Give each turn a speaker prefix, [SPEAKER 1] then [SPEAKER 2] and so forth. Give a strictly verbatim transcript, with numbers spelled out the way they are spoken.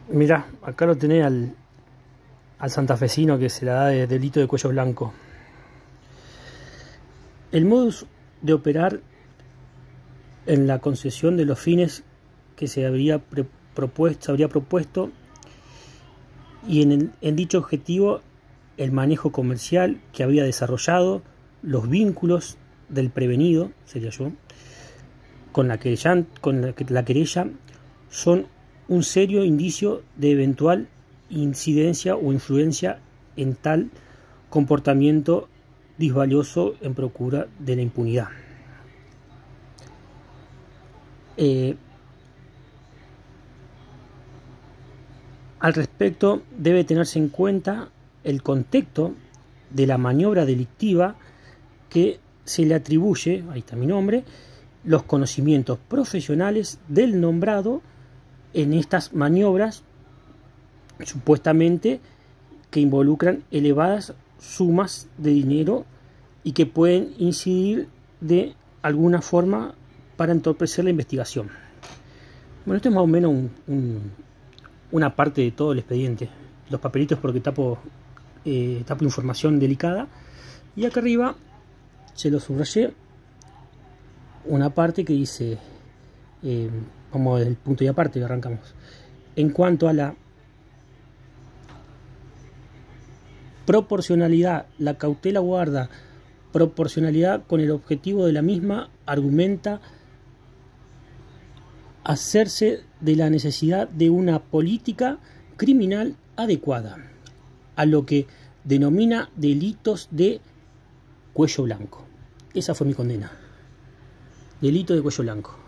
[SPEAKER 1] Mirá, acá lo tenés al, al santafesino que se la da de delito de cuello blanco. El modus de operar en la concesión de los fines que se habría propuesto, se habría propuesto y en, el, en dicho objetivo el manejo comercial que había desarrollado, los vínculos del prevenido, sería yo, con la querella, con la, la querella son un serio indicio de eventual incidencia o influencia en tal comportamiento disvalioso en procura de la impunidad. Eh, al respecto debe tenerse en cuenta el contexto de la maniobra delictiva que se le atribuye, ahí está mi nombre, los conocimientos profesionales del nombrado en estas maniobras supuestamente que involucran elevadas sumas de dinero y que pueden incidir de alguna forma para entorpecer la investigación. Bueno, esto es más o menos un, un, una parte de todo el expediente. Los papelitos porque tapo, eh, tapo información delicada. Y acá arriba se lo subrayé una parte que dice, eh, vamos desde el punto y aparte que arrancamos. En cuanto a la proporcionalidad, la cautela guarda proporcionalidad con el objetivo de la misma, argumenta hacerse de la necesidad de una política criminal adecuada a lo que denomina delitos de cuello blanco. Esa fue mi condena. Delito de cuello blanco.